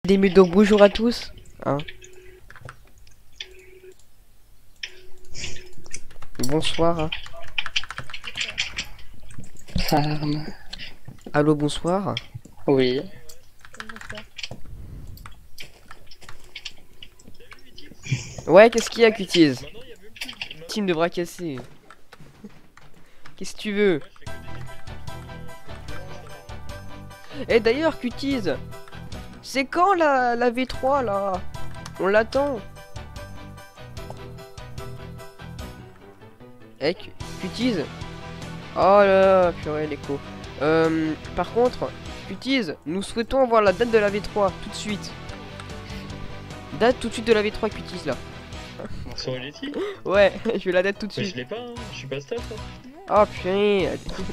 Des mille donc bonjour à tous. Hein. Bonsoir. Hein. Farm. Allô, bonsoir. Oui. Ouais, qu'est-ce qu'il y a, Cuties? Team de bras cassés. Qu'est-ce que tu veux? Et d'ailleurs, Cuties, c'est quand la V3 là? On l'attend. Eh, Cuties? Oh là là, purée, l'écho. Par contre, Cuties, nous souhaitons avoir la date de la V3 tout de suite. Date tout de suite de la V3, Cuties là. Sur Leti? Ouais, je veux la date tout de Mais suite. je l'ai pas, hein. Je suis pas staff. Hein. Oh purée.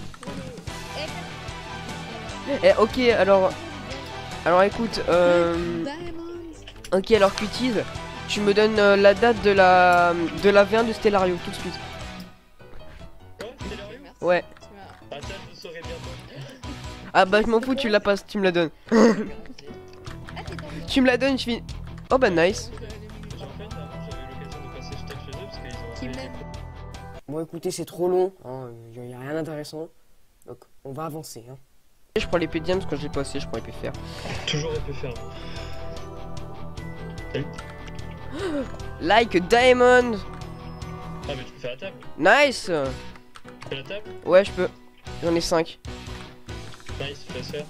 Eh, ok, alors écoute, ok, alors Cuties, tu me donnes la date de la V1 de Stellario tout de suite. Quoi? Stellario? Ouais. Ah ça, je le saurai bientôt. Ah bah je m'en fous, tu la passes, tu me la donnes. Tu me la donnes, je finis. Oh bah nice. En fait, avant, j'avais l'occasion de passer chez eux parce qu'ils ont envoyé des... Bon écoutez, c'est trop long, hein, y a rien d'intéressant. Donc on va avancer. Hein. Je prends les PDM parce que je l'ai passé, je prends les PFR. Toujours un peu ferme. Salut. Like a diamond. Ah mais tu peux faire la table. Nice. Tu fais la table? Ouais, je peux. J'en ai 5. Nice, je laisse faire.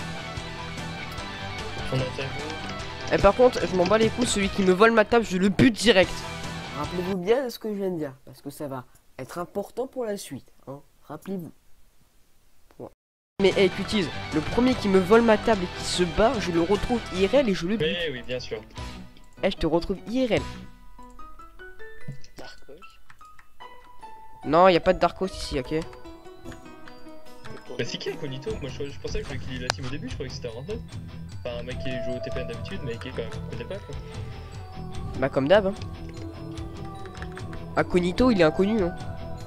On a table. Et par contre, je m'en bats les couilles, celui qui me vole ma table, je le bute direct. Rappelez-vous bien de ce que je viens de dire, parce que ça va être important pour la suite. Hein. Rappelez-vous. Mais hey, Cuties, le premier qui me vole ma table et qui se barre, je le retrouve IRL et je le bute. Mais oui, bien sûr. Eh, je te retrouve IRL. Darkos. Non, y a pas de Darkos ici, ok? Bah c'est qui Incognito? Moi je pensais que je voulais qu'il ait la team au début, je croyais que c'était un random. Enfin un mec qui joue au TPN d'habitude, mais qui est quand même au TPN quoi. Bah comme d'hab. Hein. Incognito, il est inconnu. Hein.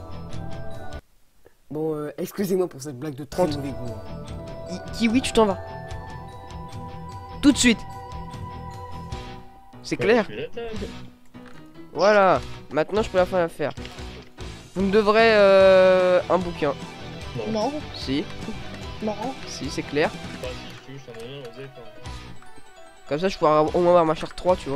Bon, excusez-moi pour cette blague de 30 mauvais goût. Kiwi, tu t'en vas. Tout de suite. C'est clair. Je fais la table. Voilà. Maintenant, je peux la faire l'affaire. Vous me devrez un bouquin. Non, Si, non. si, c'est clair. Bah si tu veux, je t'en donne un, on faisait pas. Comme ça, je pourrais au moins avoir ma charte 3, tu vois.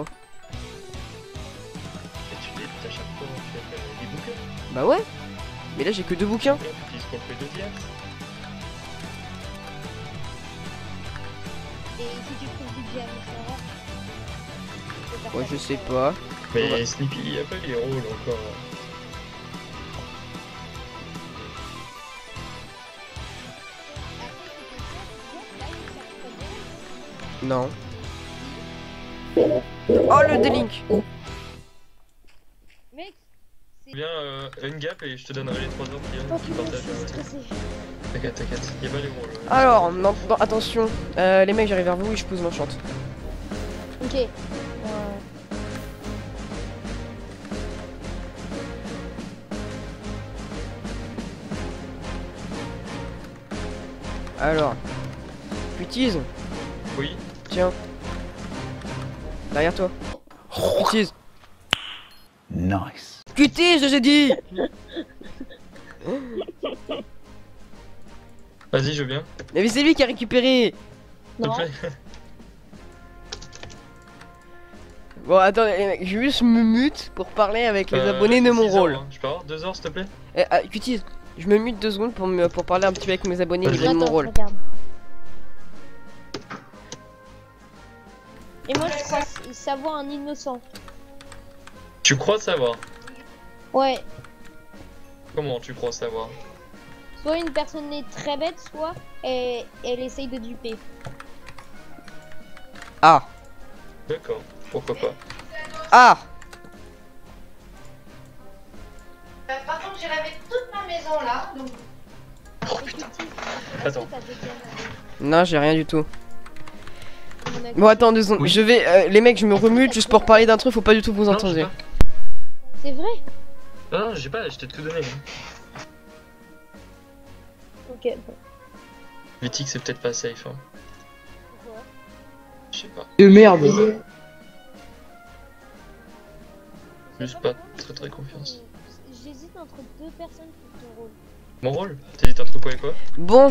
Et tu l'édites à chaque fois, tu fais des bouquins. Bah ouais. Mais là, j'ai que 2 bouquins. Là, tu utilises pour le P2 diax. Et si tu trouves du diamant, ça va. Ouais, je sais pas. Mais Ouais. Snippy, il y a pas les rôles encore. Non. Oh, le délink. Mec, c'est... Viens, une gap et je te donnerai les 3 heures qui partagent. T'inquiète, t'inquiète, il y a pas les rôles. Alors, non, attention. Les mecs, j'arrive vers vous et je pose l'enchante. Ok. Alors. Cuties. Oui. Tiens. Derrière toi. Cuties. Nice. Cuties, j'ai dit. Vas-y, je veux bien. Mais c'est lui qui a récupéré. Non. S'il te plaît. Bon, attendez, les mecs, je vais juste me mute pour parler avec les abonnés de mon 6 heures, rôle. hein. Je peux avoir 2 heures, s'il te plaît? Cuties, je me mute 2 secondes pour parler un petit peu avec mes abonnés Vas-y. de mon Attends, rôle. regarde. Et moi, je crois savoir un innocent. Tu crois savoir? Ouais. Comment tu crois savoir? Soit une personne est très bête, soit elle essaye de duper. Ah. D'accord, pourquoi pas. Ah. Par contre, j'ai lavé toute ma maison là, donc Oh putain. Attends. Non, j'ai rien du tout. On a- Bon, attends 2 secondes. Oui. Je vais, les mecs, je me remute juste pour parler d'un truc. Faut pas du tout vous Non, entendre. j'ai pas. C'est vrai? Non, j'ai pas, je t'ai tout donné. Ok. Bon. L'éthique, c'est peut-être pas safe. Hein. Pourquoi? Je sais pas. De merde. Juste pas très confiance. J'hésite entre deux personnes pour ton rôle. Mon rôle? T'hésites entre quoi et quoi? Bon,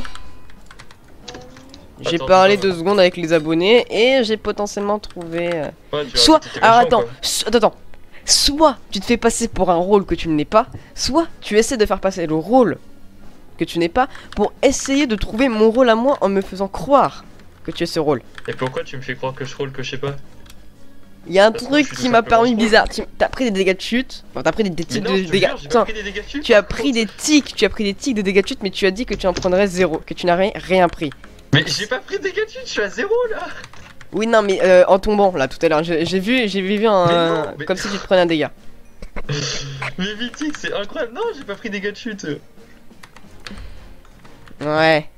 j'ai Attends, parlé attends. 2 secondes avec les abonnés et j'ai potentiellement trouvé. Ouais, tu Soit, t'es alors méchant, attends, quoi. attends, soit tu te fais passer pour un rôle que tu n'es pas, soit tu essaies de faire passer le rôle que tu n'es pas pour essayer de trouver mon rôle à moi en me faisant croire que tu es ce rôle. Et pourquoi tu me fais croire que je rôle que je sais pas? Il y a un Parce que truc je suis qui tout m'a simplement paru ce rôle. bizarre. T'as pris des dégâts de chute, enfin, t'as pris des Mais tics non, de je te dégâts. jure, j'ai Attends, pas pris des dégâts de chute. tu as pris des tics de dégâts de chute, mais tu as dit que tu en prendrais 0, que tu n'avais rien pris. Mais j'ai pas pris de dégâts de chute, je suis à 0 là. Oui, non, mais en tombant là tout à l'heure, j'ai vu un. Mais non, mais- Comme si tu te prenais un dégât. Mais Mythique, c'est incroyable. Non, j'ai pas pris des dégâts de chute. Ouais.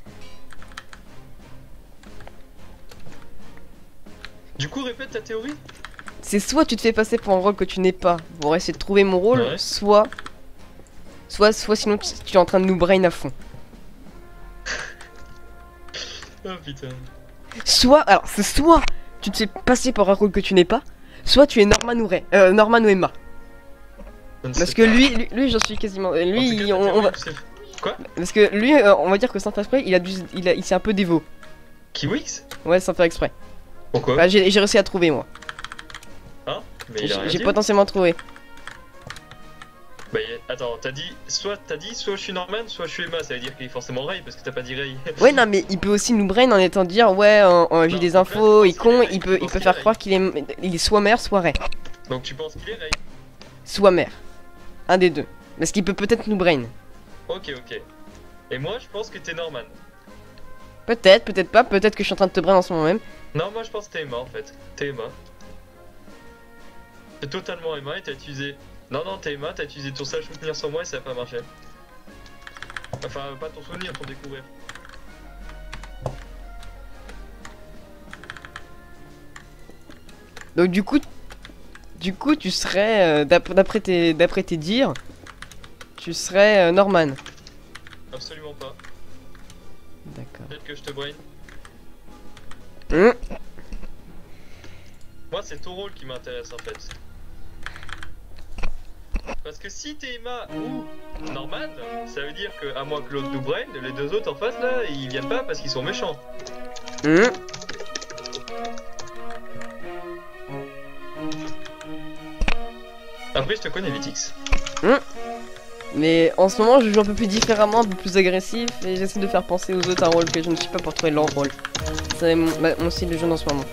Du coup, répète ta théorie. C'est soit tu te fais passer pour un rôle que tu n'es pas pour essayer de trouver mon rôle, Ouais. soit sinon tu es en train de nous brain à fond. Oh putain. Soit, alors c'est soit tu te fais passer pour un rôle que tu n'es pas, soit tu es Norman ou Norman ou Emma. Je ne Parce sais que pas. lui j'en suis quasiment. En tout cas, Lui, ta on théorie, va. c'est- Quoi? Parce que lui, on va dire que sans faire exprès, il s'est un peu dévot. Kiwix? Ouais, sans faire exprès. Pourquoi? Bah, j'ai réussi à trouver moi. Hein? Mais il a rien J'ai dit. potentiellement trouvé. Bah, attends, t'as dit soit je suis Norman, soit je suis Emma, ça veut dire qu'il est forcément Ray parce que t'as pas dit Ray. Ouais, non, mais il peut aussi nous brain en étant dire ouais, j'ai Non, des donc là, infos, tu il penses qu'il con, est Ray, il tu peut penses qu'il faire est croire qu'il est soit mère, soit Ray. Donc tu penses qu'il est Ray? Soit mère. Un des deux. Parce qu'il peut peut-être nous brain. Ok. Et moi je pense que t'es Norman. Peut-être, peut-être pas, peut-être que je suis en train de te brain en ce moment même. Non, moi je pense que t'es Emma en fait. T'es Emma. T'es totalement Emma et t'as utilisé. Non, t'es Emma, t'as utilisé ton sage souvenir sur moi et ça a pas marché. Enfin, pas ton souvenir, ton découvrir. Donc du coup tu serais, d'après tes dires, tu serais Norman. Absolument pas. D'accord. Peut-être que je te brain. Hum. Moi, c'est ton rôle qui m'intéresse en fait. Parce que si t'es Emma ou Norman, ça veut dire que, à moins que l'autre nous brain, les deux autres en face là, ils viennent pas parce qu'ils sont méchants. Après, je te connais, Vitix. Mais en ce moment je joue un peu plus différemment, un peu plus agressif et j'essaie de faire penser aux autres un rôle que je ne suis pas pour trouver leur rôle. C'est mon style de jeu en ce moment.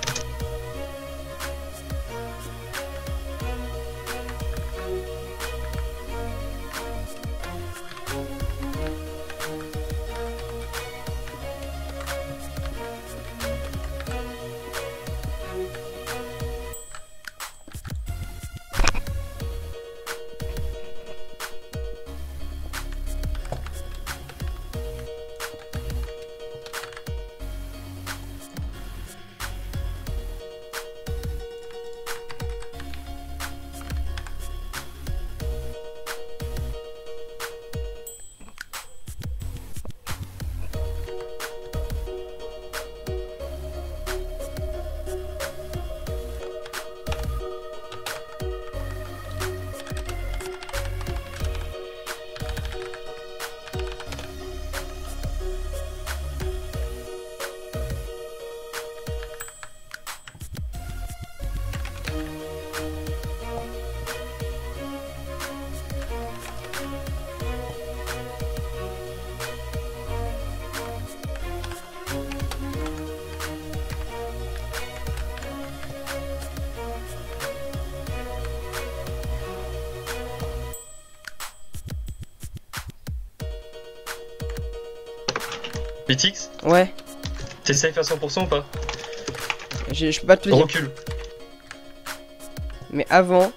Vitix, Ouais, t'es safe à 100% ou pas? je peux pas te le dire. Recule. Mais avant,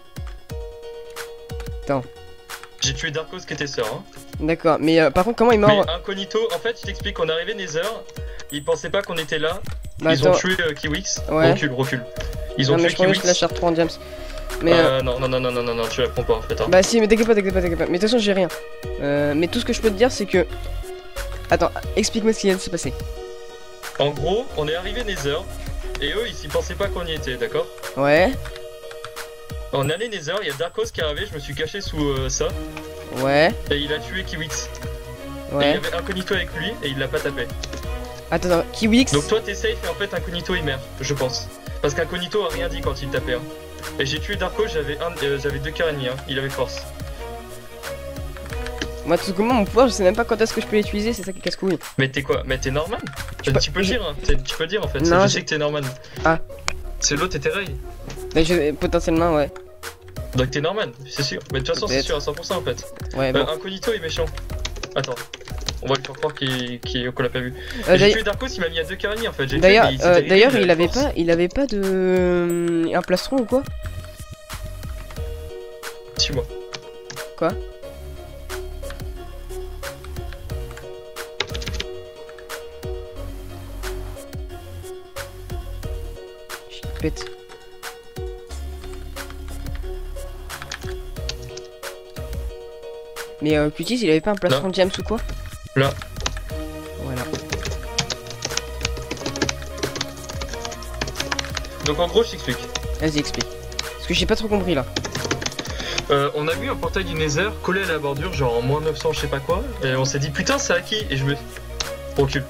J'ai tué Darkos qui était sœur. Hein. d'accord. Mais par contre comment il est Mais mort? incognito, en fait, je t'explique, on est arrivé Nether, ils pensaient pas qu'on était là, Bah, ils ont attends. tué Kiwix. Ouais. Recule. Ils ont Non mais tué je croyais que je Kiwix. lâche R3 en diams. Mais Non, tu la prends pas en fait. Hein. bah si, mais t'inquiète pas. Mais de toute façon j'ai rien. Mais tout ce que je peux te dire c'est que... Attends, explique-moi ce qui vient de se passer. En gros, on est arrivé Nether, et eux ils s'y pensaient pas qu'on y était, d'accord? Ouais. On est allé Nether, il y a Darkos qui est arrivé, je me suis caché sous ça, Ouais. et il a tué Kiwix. Et il y Ouais. avait Incognito avec lui, et il l'a pas tapé. Attends, Kiwix. Donc toi t'es safe, et en fait Incognito il meurt, je pense. Parce qu'Incognito a rien dit quand il tapait. Hein. Et j'ai tué Darkos, j'avais 2 cœurs ennemis, hein. Il avait force. Moi, tout comment mon pouvoir, je sais même pas quand est-ce que je peux l'utiliser, c'est ça qui casse couille. Mais t'es quoi? Mais t'es Norman? Tu peux- peux le dire, hein. Tu peux le dire en fait, Non, je sais que t'es Norman. Ah. C'est l'autre était Ray. Mais potentiellement, ouais. Donc t'es Norman, c'est sûr. Mais de toute façon c'est Peut-être. sûr à 100% en fait. Ouais, bon. Incognito est méchant. Attends. On va lui faire croire qu'on l'a pas vu. J'ai D'ailleurs- tué Darkos, il m'a mis à 2 cœurs ennemis en fait. J'ai D'ailleurs, tué, mais il s'était réveillé, d'ailleurs, avait force. il avait pas de un plastron ou quoi? Suis-moi. Quoi? Je pète. Mais Cutis, il avait pas un plastron James ou quoi? Là. Voilà. Donc en gros, je t'explique. Vas-y, explique. Parce que j'ai pas trop compris là. On a vu un portail du Nether collé à la bordure, genre en moins 900, je sais pas quoi. Et on s'est dit putain, c'est à qui? Et je me. Recule.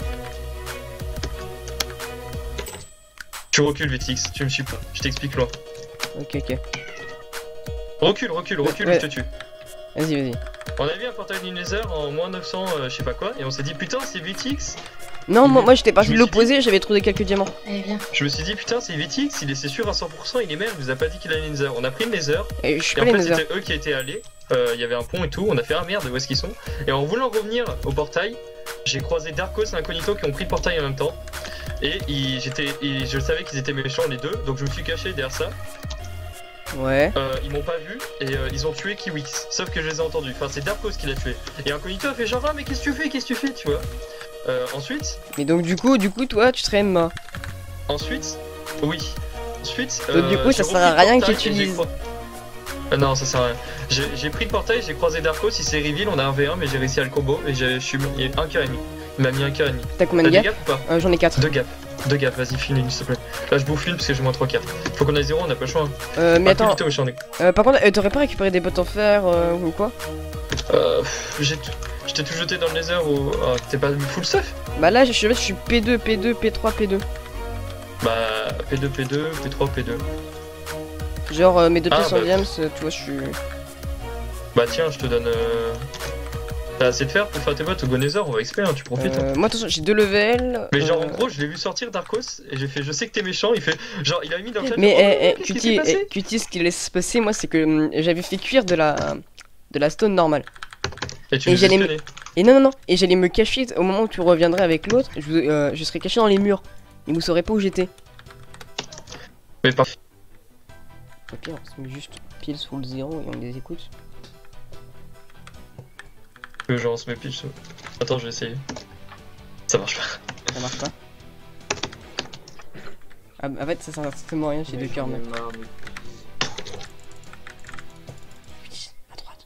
Tu recules, Vétix, tu me suis pas. Je t'explique loin. Ok, ok. Recule, ou je te tue. Vas-y, vas-y. On a vu un portail du Nether en moins 900, je sais pas quoi, et on s'est dit putain, c'est Vétix. Non, moi j'étais parti Je de me suis l'opposé, j'avais trouvé quelques diamants. Allez, viens. Je me suis dit putain, c'est Vétix, c'est sûr à 100%, il est merde, il nous a pas dit qu'il allait le Nether. On a pris le Nether, Et je suis et pas en les fait Nether. c'était eux qui étaient allés, il y avait un pont et tout, on a fait ah merde, où est-ce qu'ils sont? Et en voulant revenir au portail, j'ai croisé Darkos et Incognito qui ont pris le portail en même temps. Et je savais qu'ils étaient méchants les deux, donc je me suis caché derrière ça. Ouais. Ils m'ont pas vu et ils ont tué Kiwix, sauf que je les ai entendus. Enfin, c'est Darkos qui l'a tué. Et Incognito a fait genre, ah, mais qu'est-ce que tu fais, tu vois. Ensuite, Mais donc du coup, toi, tu serais mort. oui. Ensuite, Donc, du coup, ça j'ai sert à repris le rien portail que tu et j'ai lises. non, ça sert à rien. J'ai pris le portail, j'ai croisé Darkos, il s'est reveal, on a un V1, mais j'ai réussi à le combo et je suis mis un cœur et demi. Il m'a mis un cœur et demi. T'as combien T'as de des gap gaps ou pas? J'en ai 4. Deux gaps, vas-y, finis une s'il te plaît. Là, je bouffe une parce que j'ai moins 3 cartes. Faut qu'on ait 0, on a pas le choix. Hein. Mais attends, Vite, méchant, par contre, t'aurais pas récupéré des bottes en fer ou quoi? je t'ai tout jeté dans le Nether ou. Ah, t'es pas full stuff? Bah là, je suis P2, P2, P3, P2. Bah, P2, P2, P3, P2. Genre mes deux pièces en bah. diams, tu vois, je suis. Bah, tiens, je te donne. T'as assez de fer pour faire tes bottes au Go Nether, on va XP, hein, tu profites. Hein. Moi, attention, j'ai 2 levels. Mais genre, en gros, je l'ai vu sortir Darkos et j'ai fait, je sais que t'es méchant, il fait. Genre, il a mis dans le chat. Mais genre, oh, qu'est-ce qui s'est passé Cutie, ce qui laisse se passer, moi, c'est que j'avais fait cuire de la stone normale. Et tu et nous as j'allais spionné. Et non, et j'allais me cacher au moment où tu reviendrais avec l'autre, je serais caché dans les murs. Et vous saurez pas où j'étais. Mais pas. Ok, on se met juste pile sous le 0 et on les écoute. Genre, on se met pitch. Attends, je vais essayer. Ça marche pas. Ça marche pas. Ah, en fait, ça sert strictement à rien, j'ai 2 cœurs même. Putain, à droite.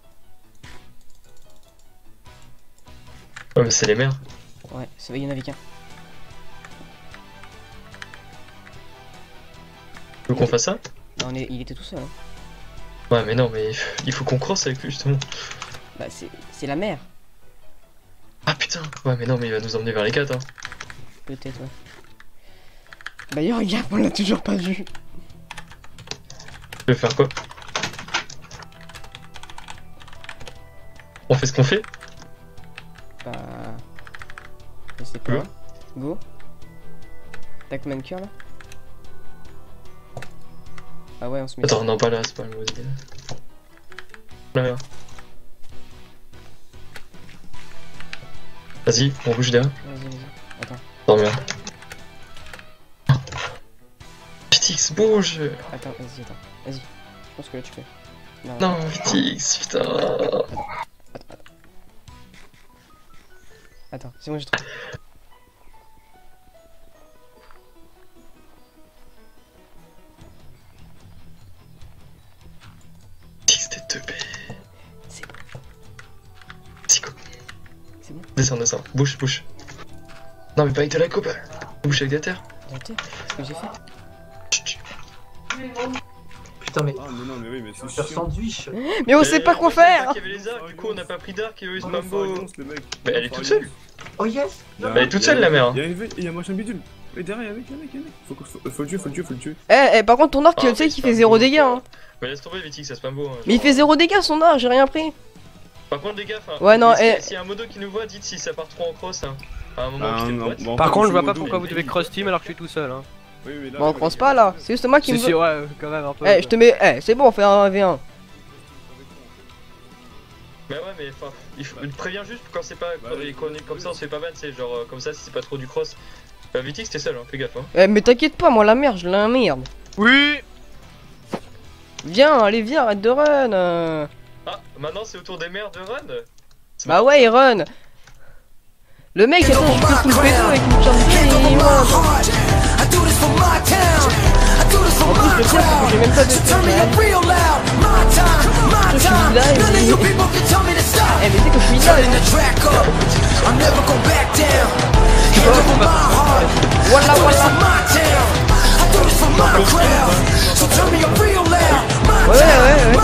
Ouais, mais c'est les mers. Ouais, c'est vrai, il y en avait qu'un. Tu veux qu'on fasse ça? Non, il était tout seul. Hein. Ouais, mais non, mais il faut qu'on crosse avec lui justement. Bah, c'est la mer. Ah putain! Ouais, mais non, mais il va nous emmener vers les 4. Hein. Peut-être, ouais. D'ailleurs, regarde, on l'a toujours pas vu. Tu veux faire quoi? On fait ce qu'on fait? Bah. Je sais pas. Go. T'as combien de cœurs là? Ah ouais, on se met. Attends, non, pas là, c'est pas le mot d'idée. Là. Vas-y, on bouge derrière. Vas-y. Attends. Attends, merde. Vitix, bouge! Attends. Vas-y. Je pense que là tu peux. Non, Vitix, putain! Attends, c'est moi j'ai trouvé. Vitix, t'es 2B. C'est bon. Psycho. C'est bon. Descends. Bouge. Non, mais pas avec de la coupe. Bouge avec de la terre. Arrêtez, ce que j'ai fait. Putain, mais. Ah, non, mais oui, mais c'est Faire chiant. sandwich. Mais on sait pas quoi faire. Il y avait les arcs, du coup on n'a pas pris d'arc et eux ils se Oh, mambo. Faragance, le mec. Mais elle est toute seule. Oh yes. Elle est toute seule la mère. Il y a un il y a un machin bidule. Mais derrière, il y a un mec. Faut le tuer. Eh, par contre, ton arc, tu sais qu'il fait 0 dégâts. Hein. Mais laisse tomber, Vitic, ça se mambo. Hein, Mais il fait 0 dégâts son arc, j'ai rien pris. Par contre, les gars, ouais, non, s'il y a un modo qui nous voit, dites si ça part trop en cross. Hein. À un moment, quittez le boîte. Par contre, je vois pas pourquoi vous devez cross team alors que je suis tout seul. Hein. Oui, mais là, Bon, on croise pas là, c'est juste moi qui me. Si, ouais, quand même un peu. Eh, je te mets. Eh, c'est bon, on fait un 1v1. Mais ouais, mais enfin, il prévient juste quand c'est pas. Quand on est comme ça, on se fait pas ban, c'est genre comme ça si c'est pas trop du cross. Vitic, t'es seul, hein, fais gaffe. Hein. Eh, mais t'inquiète pas, moi la merde, je la merde. Oui. Viens, allez, viens, arrête de run. Ah, maintenant c'est au tour des mères de run. Bah ouais, il run. Le mec, attends, je peux full péto avec une pierre du pied et il run. En plus, le pire, c'est que j'ai même pas de je suis là et eh, mais tu sais que je suis là voilà. Ouais.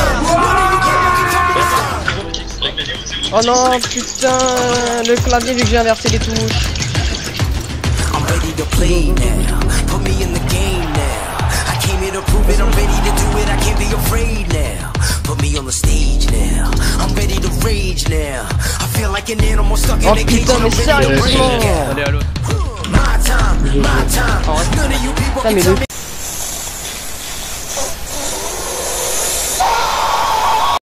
Oh non, putain, le clavier vu que j'ai inversé les touches. I'm ready to play now. Put me in the game now. I came here to prove it. I'm ready to do it. I can't be afraid now. Put me on the stage now. I'm ready to rage now. I feel like an animal stuck in a cage. Putain, mais sérieusement. Allez, à l'autre. My time, my time. None of you people can tell me.